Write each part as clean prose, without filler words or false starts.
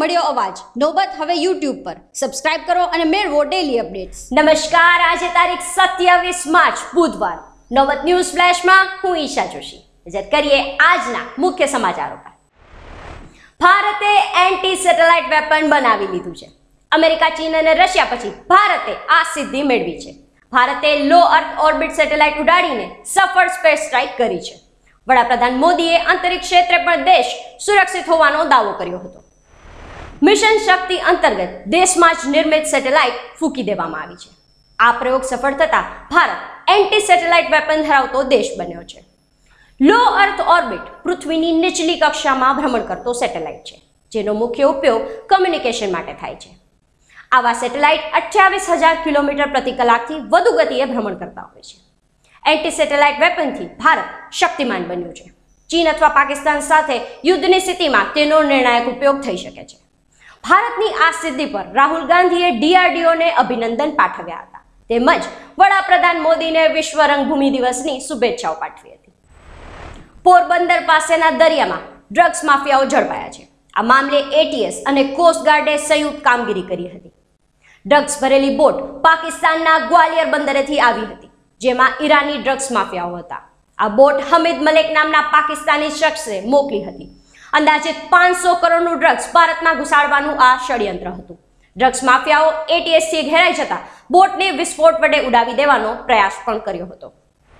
મળ્યો અવાજ નોબત હવે YouTube પર સબસ્ક્રાઇબ કરો અને મેળવો ડેલી અપડેટ્સ। નમસ્કાર, આજે તારીખ 27 માર્ચ બુધવાર નોબત ન્યૂઝ ફ્લેશમાં હું ઈશા જોશી નજર કરીએ આજના મુખ્ય સમાચારો પર। ભારતે એન્ટી સેટેલાઇટ વેપન બનાવી લીધું છે। અમેરિકા, ચીન અને રશિયા પછી ભારતે આ સિદ્ધિ મેળવી છે। ભારતે લો અર્થ ઓર્બિટ સેટેલાઇટ ઉડાડીને સફળ સ્પેસ સ્ટ્રાઇક કરી છે। વડાપ્રધાન મોદીએ અંતરિક્ષ ક્ષેત્રે પણ દેશ સુરક્ષિત હોવાનો દાવો કર્યો હતો। મિશન શક્તિ અંતર્ગત દેશમાં જ નિર્મિત સેટેલાઇટ ફૂંકી દેવામાં આવી છે। આ પ્રયોગ સફળ થતા ભારત એન્ટી સેટેલાઇટ વેપન ધરાવતો દેશ બન્યો છે। લો અર્થ ઓર્બિટ પૃથ્વીની નીચલી કક્ષામાં ભ્રમણ કરતો સેટેલાઇટ છે, જેનો મુખ્ય ઉપયોગ કમ્યુનિકેશન માટે થાય છે। આવા સેટેલાઇટ 28,000 કિલોમીટર પ્રતિ કલાકથી વધુ ગતિએ ભ્રમણ કરતા હોય છે। એન્ટી સેટેલાઇટ વેપનથી ભારત શક્તિમાન બન્યું છે। ચીન અથવા પાકિસ્તાન સાથે યુદ્ધની સ્થિતિમાં તેનો નિર્ણાયક ઉપયોગ થઈ શકે છે। ભારતની આ સિદ્ધિ પર રાહુલ ગાંધીએ DRDOને અભિનંદન પાઠવ્યા હતા, તેમજ વડાપ્રધાન મોદીને વિશ્વ રંગભૂમિ દિવસની શુભેચ્છાઓ પાઠવી હતી। પોરબંદર પાસેના દરિયામાં ડ્રગ્સ માફિયાઓ ઝડપાયા છે। આ મામલે ATS અને કોસ્ટ ગાર્ડે સંયુક્ત કામગીરી કરી હતી। ડ્રગ્સ ભરેલી બોટ પાકિસ્તાનના ગ્વાલિયર બંદરેથી આવી હતી, જેમાં ઈરાની ડ્રગ્સ માફિયાઓ હતા। આ બોટ હમીદ મલેક નામના પાકિસ્તાની શખ્સે મોકલી હતી। અંદાજે 500 કરોડનું ડ્રગ્સ ભારતમાં ઘુસાડવાનું આ ષડયંત્ર હતું। ડ્રગ્સ માફિયાઓ ATS થી ઘેરાઈ જતા બોટને વિસ્ફોટ વડે ઉડાવી દેવાનો પ્રયાસ પણ કર્યો હતો।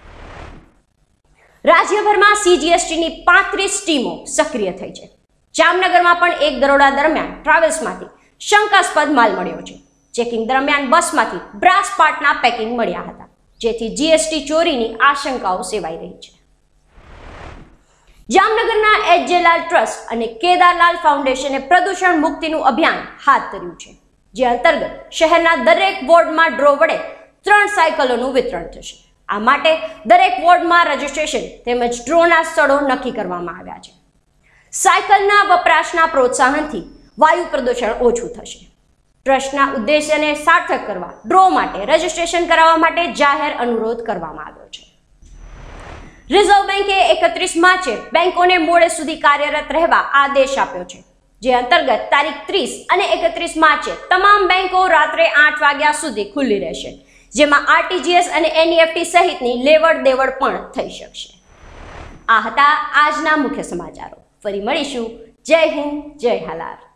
રાજ્યભરમાં GST ની 35 ટીમો સક્રિય થઈ છે। જામનગરમાં પણ એક દરોડા દરમિયાન ટ્રાવેલ્સમાંથી શંકાસ્પદ માલ મળ્યો છે। ચેકિંગ દરમિયાન બસમાંથી બ્રાસ પાર્ટના પેકિંગ મળ્યા હતા, જેથી GST ચોરીની આશંકાઓ સેવાઈ રહી છે। જામનગરના એચ.જે.લાલ ટ્રસ્ટ અને કેદારલાલ ફાઉન્ડેશને પ્રદૂષણ મુક્તિનું અભિયાન હાથ ધર્યું છે, જે અંતર્ગત શહેરના દરેક વોર્ડમાં ડ્રો વડે 3 સાયકલોનું વિતરણ થશે। આ માટે દરેક વોર્ડમાં રજીસ્ટ્રેશન તેમજ ડ્રોના સ્થળો નક્કી કરવામાં આવ્યા છે। સાયકલના વપરાશના પ્રોત્સાહનથી વાયુ પ્રદૂષણ ઓછું થશે। ટ્રસ્ટના ઉદ્દેશ્યને સાર્થક કરવા ડ્રો માટે રજીસ્ટ્રેશન કરાવવા માટે જાહેર અનુરોધ કરવામાં આવ્યો છે। રિઝર્વ બેન્કે 31 માર્ચે બેંકોને મોડે સુધી કાર્યરત રહેવા આદેશ આપ્યો છે, જે અંતર્ગત તારીખ 30 અને 31 માર્ચે તમામ બેંકો રાત્રે 8 વાગ્યા સુધી ખુલ્લી રહેશે, જેમાં RTGS અને NEFT સહિતની લેવડ દેવડ પણ થઈ શકશે। આ હતા આજના મુખ્ય સમાચારો। ફરી મળીશું। જય હિન્દ, જય હાલાર।